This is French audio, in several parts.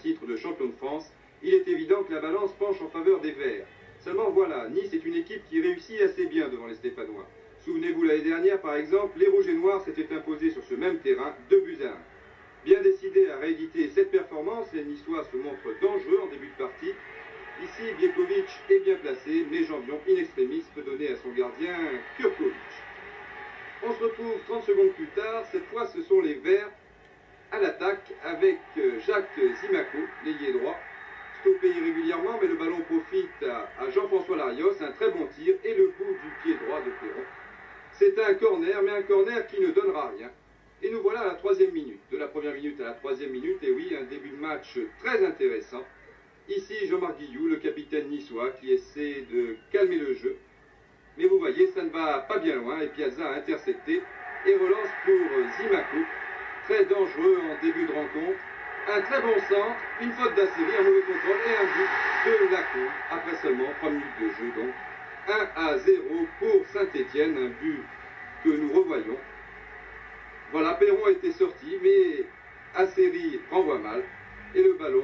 titre de champion de France, il est évident que la balance penche en faveur des Verts. Seulement voilà, Nice est une équipe qui réussit assez bien devant les Stéphanois. Souvenez-vous, l'année dernière, par exemple, les Rouges et Noirs s'étaient imposés sur ce même terrain 2-1. Bien décidés à rééditer cette performance, les Niçois se montrent dangereux en début de partie. Ici, Biekovic est bien placé, mais Jambion, in extremis, peut donner à son gardien Kurkovic. On se retrouve 30 secondes plus tard, cette fois ce sont les Verts à l'attaque avec Jacques Zimaco, l'ailier droit, stoppé irrégulièrement, mais le ballon profite à Jean-François Larios, un très bon tir et le bout du pied droit de Perron. C'est un corner, mais un corner qui ne donnera rien. Et nous voilà à la 3e minute. De la première minute à la 3e minute, et oui, un début de match très intéressant. Ici, Jean-Marc Guillou, le capitaine niçois, qui essaie de calmer le jeu. Mais vous voyez, ça ne va pas bien loin, et Piazza a intercepté et relance pour Zimaco. Très dangereux en début de rencontre. Un très bon centre, une faute d'Asseri, un mauvais contrôle et un but de Lacombe, après seulement 3 minutes de jeu. Donc 1-0 pour Saint-Étienne, un but que nous revoyons. Voilà, Perron a été sorti, mais Asseri renvoie mal. Et le ballon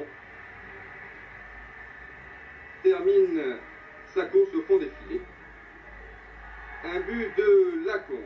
termine sa course au fond des filets. Un but de Lacombe.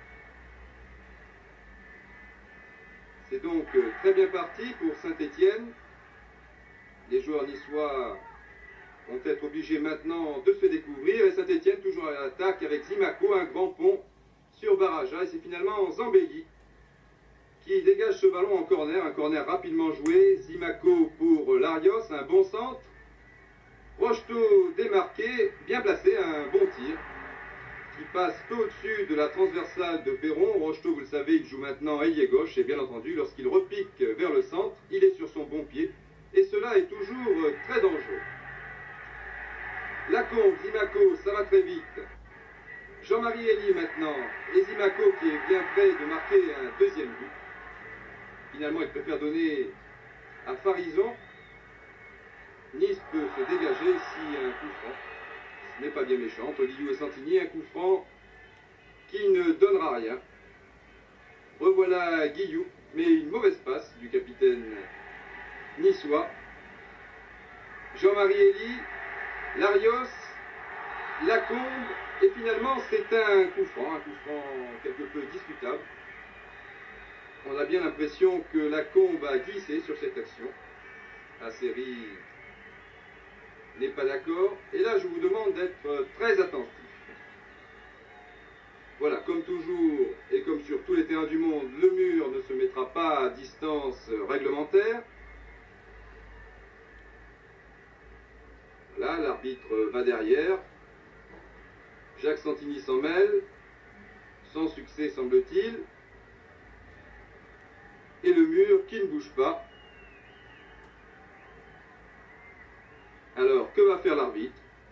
C'est donc très bien parti pour Saint-Étienne. Les joueurs niçois vont être obligés maintenant de se découvrir. Et Saint-Étienne toujours à l'attaque avec Zimaco, un grand pont sur Baraja. Et c'est finalement Zambegui qui dégage ce ballon en corner. Un corner rapidement joué. Zimaco pour Larios, un bon centre. Rocheteau démarqué, bien placé, un bon tir qui passe peu au-dessus de la transversale de Perron. Rocheteau, vous le savez, il joue maintenant ailier gauche, et bien entendu, lorsqu'il repique vers le centre, il est sur son bon pied, et cela est toujours très dangereux. Lacombe, Zimaco, ça va très vite. Jean-Marie Elie maintenant, et Zimaco qui est bien près de marquer un deuxième but. Finalement, il préfère donner à Farison. Nice peut se dégager ici un coup franc. Ce n'est pas bien méchant. Entre Guillou et Santini, un coup franc qui ne donnera rien. Revoilà Guillou, mais une mauvaise passe du capitaine niçois. Jean-Marie Elie, Larios, Lacombe, et finalement c'est un coup franc quelque peu discutable. On a bien l'impression que Lacombe a glissé sur cette action. Asseri n'est pas d'accord. Et là, je vous demande d'être très attentif. Voilà, comme toujours, et comme sur tous les terrains du monde, le mur ne se mettra pas à distance réglementaire. Voilà, l'arbitre va derrière. Jacques Santini s'en mêle. Sans succès, semble-t-il. Et le mur qui ne bouge pas. Alors, que va faire l'arbitre?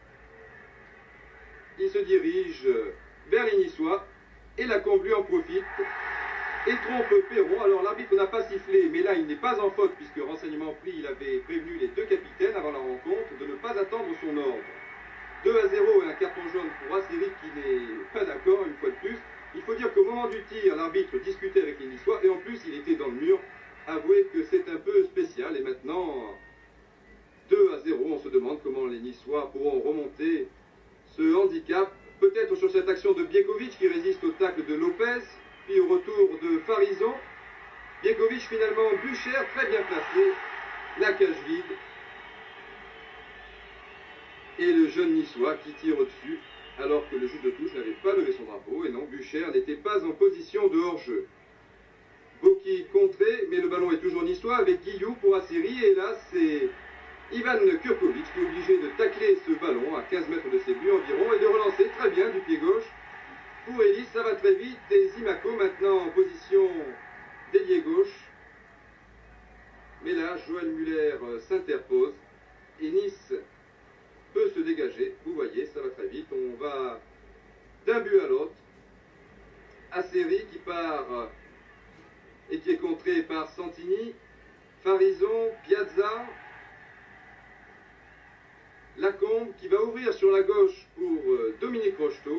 Il se dirige vers les Niçois, et Lacombe lui en profite, et trompe Perron. Alors l'arbitre n'a pas sifflé, mais là il n'est pas en faute, puisque renseignement pris, il avait prévenu les deux capitaines avant la rencontre de ne pas attendre son ordre. 2-0 et un carton jaune pour Asseri qui n'est pas d'accord, une fois de plus. Il faut dire qu'au moment du tir, l'arbitre discutait avec les Niçois, et en plus il était dans le mur. Avouez que c'est un peu spécial, et maintenant 2-0, on se demande comment les Niçois pourront remonter ce handicap. Peut-être sur cette action de Biekovic qui résiste au tacle de Lopez, puis au retour de Farison. Biekovic finalement, Bucher très bien placé, la cage vide. Et le jeune Niçois qui tire au-dessus, alors que le juge de touche n'avait pas levé son drapeau, et non, Bucher n'était pas en position de hors-jeu. Boki contré, mais le ballon est toujours niçois avec Guillou pour Asseri, et là c'est Ivan Kurkovic qui est obligé de tacler ce ballon à 15 mètres de ses buts environ et de relancer très bien du pied gauche. Pour Elie, ça va très vite, et Zimaco maintenant en position d'ailier gauche. Mais là, Joël Muller s'interpose et Nice peut se dégager. Vous voyez, ça va très vite. On va d'un but à l'autre. Asseri qui part et qui est contré par Santini. Farison, Piazza. Lacombe qui va ouvrir sur la gauche pour Dominique Rocheteau.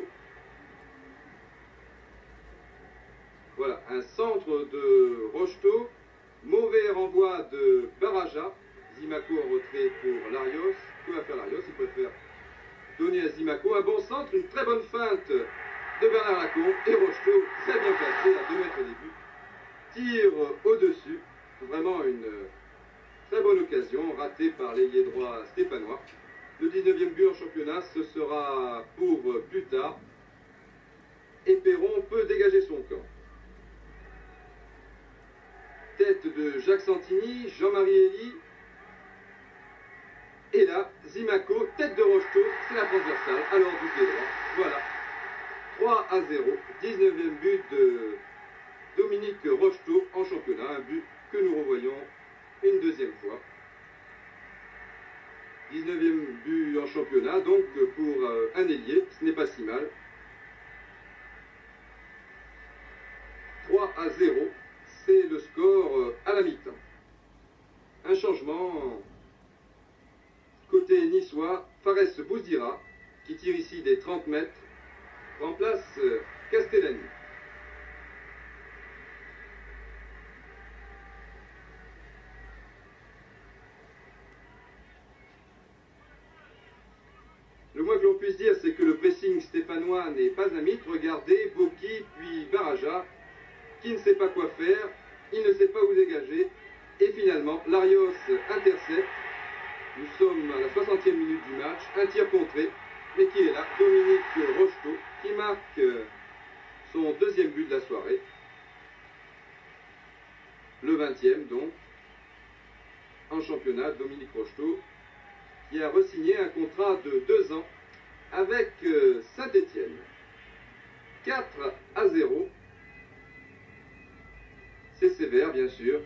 Voilà, un centre de Rocheteau. Mauvais renvoi de Baraja. Zimaco en retrait pour Larios. Que va faire Larios? Il préfère donner à Zimaco un bon centre, une très bonne feinte de Bernard Lacombe. Et Rocheteau, très bien placé à 2 mètres des buts. Tire au-dessus. Vraiment une très bonne occasion, ratée par l'ailier droit stéphanois. Le 19e but en championnat, ce sera pour plus tard. Et Perron peut dégager son camp. Tête de Jacques Santini, Jean-Marie Elie. Et là, Zimaco, tête de Rocheteau, c'est la transversale, alors du pied droit. Voilà. 3-0, 19e but de Dominique Rocheteau en championnat. Un but que nous revoyons une deuxième fois. 19e but en championnat, donc pour un ailier, ce n'est pas si mal. 3-0, c'est le score à la mi-temps. Un changement côté niçois, Fares Bouzdira, qui tire ici des 30 mètres, remplace Castellani. Le moins que l'on puisse dire, c'est que le pressing stéphanois n'est pas un mythe. Regardez, Boki, puis Baraja, qui ne sait pas quoi faire, il ne sait pas où dégager, et finalement, Larios intercepte. Nous sommes à la 60e minute du match, un tir contré, mais qui est là, Dominique Rocheteau, qui marque son deuxième but de la soirée. Le 20e donc, en championnat, Dominique Rocheteau, qui a re-signé un contrat de 2 ans avec Saint-Étienne. 4-0. C'est sévère, bien sûr.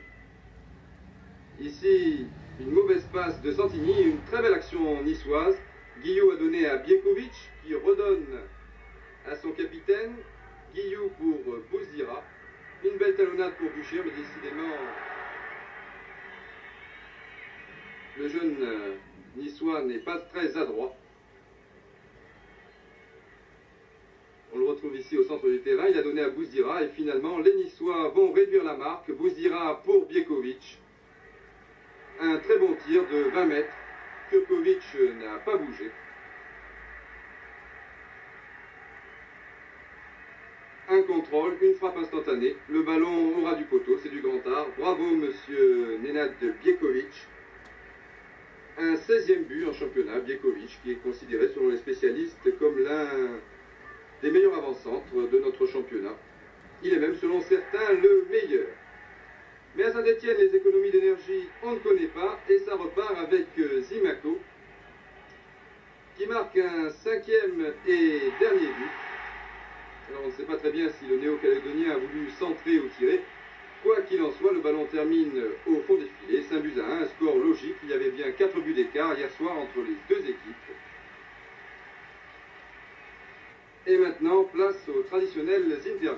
Ici, une mauvaise passe de Santini, une très belle action niçoise. Guillou a donné à Biekovic, qui redonne à son capitaine. Guillou pour Bouzdira. Une belle talonnade pour Bucher, mais décidément, le jeune niçois n'est pas très adroit. On le retrouve ici au centre du terrain. Il a donné à Bouzdira et finalement, les Niçois vont réduire la marque. Bouzdira pour Biekovic. Un très bon tir de 20 mètres. Kurkovic n'a pas bougé. Un contrôle, une frappe instantanée. Le ballon au ras du poteau, c'est du grand art. Bravo, monsieur Nenad Biekovic. Un 16e but en championnat, Biekovic, qui est considéré selon les spécialistes comme l'un des meilleurs avant-centres de notre championnat. Il est même, selon certains, le meilleur. Mais à Saint-Étienne, les économies d'énergie, on ne connaît pas, et ça repart avec Zimaco, qui marque un 5e et dernier but. Alors on ne sait pas très bien si le néo-calédonien a voulu centrer ou tirer. Quoi qu'il en soit, le ballon termine au fond des filets, 5-1, un score logique. Il y avait bien 4 buts d'écart hier soir entre les deux équipes. Et maintenant, place aux traditionnelles interviews.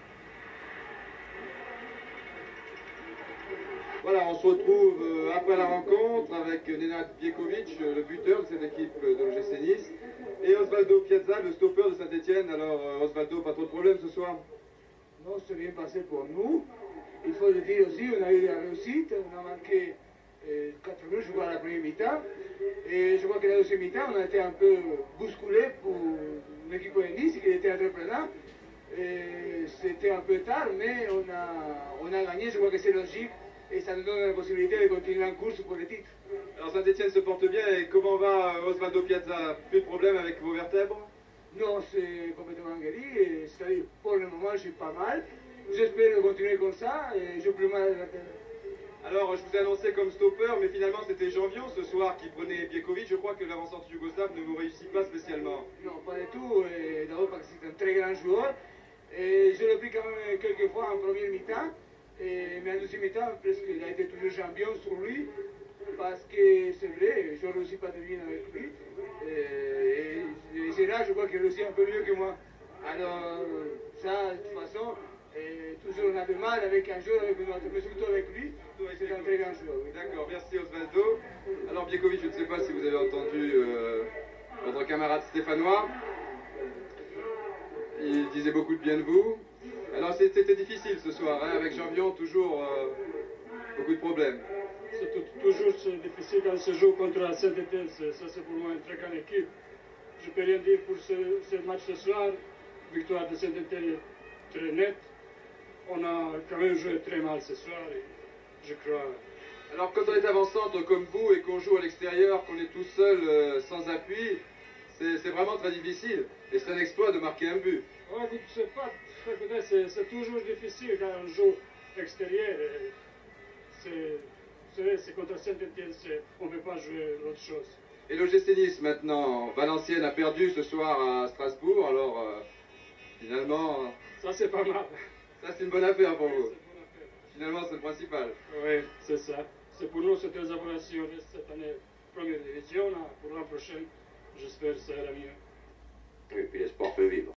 Voilà, on se retrouve après la rencontre avec Nenad Biekovic, le buteur de cette équipe de l'OGC Nice, et Osvaldo Piazza, le stopper de Saint-Étienne. Alors Osvaldo, pas trop de problèmes ce soir? Non, c'est bien passé pour nous. Il faut le dire aussi, on a eu la réussite, on a manqué 4 buts, je crois, à la première mi-temps. Et je crois que la deuxième mi-temps, on a été un peu bousculé pour l'équipe de Nice, qui était entreprenant. C'était un peu tard, mais on a gagné, je crois que c'est logique. Et ça nous donne la possibilité de continuer en course pour le titre. Alors Saint-Étienne se porte bien, et comment va Osvaldo Piazza? Plus de problème avec vos vertèbres? Non, c'est complètement guéri, c'est-à-dire pour le moment je suis pas mal. J'espère continuer comme ça, et j'ai plus mal à la tête. Alors je vous ai annoncé comme stopper, mais finalement c'était Janvion ce soir qui prenait Biekovic. Je crois que l'avancante yougoslave ne vous réussit pas spécialement. Non, pas du tout, d'abord parce que c'est un très grand joueur. Et je l'ai pris quand même quelques fois en première mi-temps. Mais en deuxième mi-temps, presque, il a été toujours champion sur lui, parce que c'est vrai, je ne réussis pas de bien avec lui. Et c'est là, je crois qu'il réussit un peu mieux que moi. Alors, ça, de toute façon, toujours on a du mal avec un joueur, avec un autre, mais surtout avec lui, c'est un très grand joueur. Oui. D'accord, merci Osvaldo. Alors Biekovic, je ne sais pas si vous avez entendu votre camarade stéphanois. Il disait beaucoup de bien de vous. Alors c'était difficile ce soir, hein, avec Janvion, toujours beaucoup de problèmes. toujours difficile quand se joue contre Saint-Étienne. Ça, c'est pour moi une très grande équipe. Je ne peux rien dire pour ce match ce soir. Victoire de Saint-Étienne est très nette. On a quand même joué très mal ce soir, et je crois. Alors quand on est avant-centre comme vous et qu'on joue à l'extérieur, qu'on est tout seul sans appui, c'est vraiment très difficile. Et c'est un exploit de marquer un but. Ouais, c'est toujours difficile quand on joue extérieur. C'est contre Saint-Étienne, on ne peut pas jouer l'autre chose. Et l'OGC Nice maintenant, Valenciennes a perdu ce soir à Strasbourg, alors finalement... Ça c'est pas mal. Ça c'est une bonne affaire pour vous. C'est une bonne affaire. Finalement c'est le principal. Oui, c'est ça. C'est pour nous, c'est très apprécié. Si on reste cette année première division, pour l'an prochain, j'espère que ça ira mieux. Et puis l'espoir fait vivre.